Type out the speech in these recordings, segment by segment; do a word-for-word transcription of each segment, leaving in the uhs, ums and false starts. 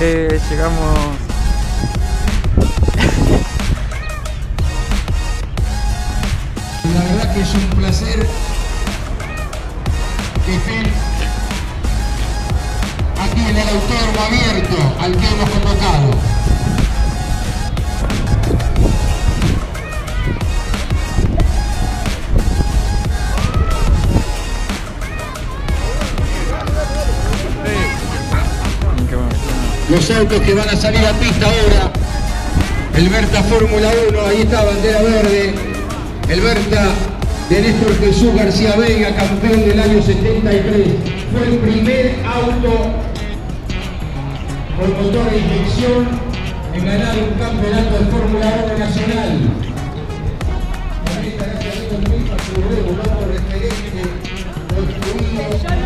eh, llegamos. La verdad que es un placer que estén aquí en el autódromo abierto al que hemos convocado. Los autos que van a salir a pista ahora, el Berta Fórmula uno, ahí está, bandera verde, el Berta de Néstor Jesús García Veiga, campeón del año setenta y tres, fue el primer auto con motor de inyección en ganar un campeonato de Fórmula uno nacional. También estará saliendo el mismo a su luego, un auto referente, construido.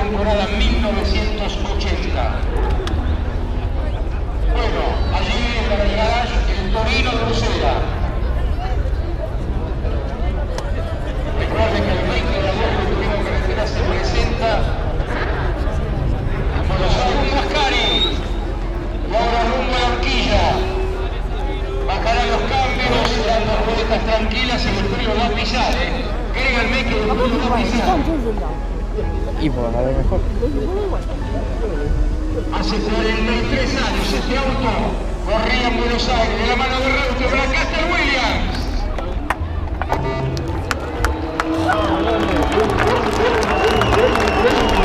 temporada mil novecientos ochenta. Bueno, allí en la garage el Torino de Lucera. Recuerden que el veinte de agosto el Turismo Carretera se presenta con los Autos Mascari. Y ahora rumbo a la horquilla. Bajarán los cambios, dando vueltas tranquilas y el frío va a pisar, ¿eh? Créanme que el frío va a pisar. Y por a lo mejor. Hace cuarenta y tres años este auto corría en Buenos Aires de la mano de Raúl Bracaster Williams. Oh,